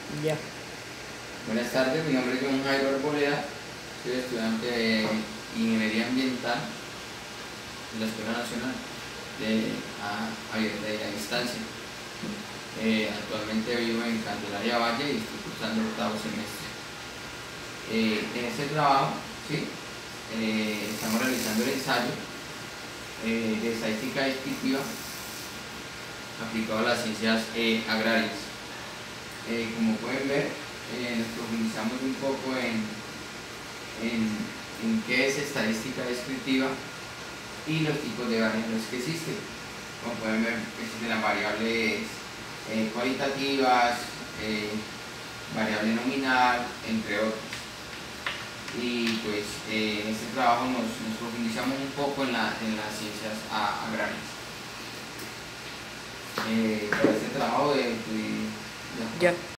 Ya. Buenas tardes, mi nombre es John Jairo Arboleda, soy estudiante de Ingeniería Ambiental de la Escuela Nacional Abierta y a Distancia. Actualmente vivo en Candelaria Valle y estoy cursando el octavo semestre. En este trabajo, ¿sí? Estamos realizando el ensayo de estadística descriptiva aplicado a las ciencias agrarias. Como pueden ver, nos profundizamos un poco en qué es estadística descriptiva y los tipos de variables que existen. Como pueden ver, existen las variables cualitativas, variable nominal, entre otros. Y pues en este trabajo nos profundizamos un poco en las ciencias agrarias. Para este trabajo Ya.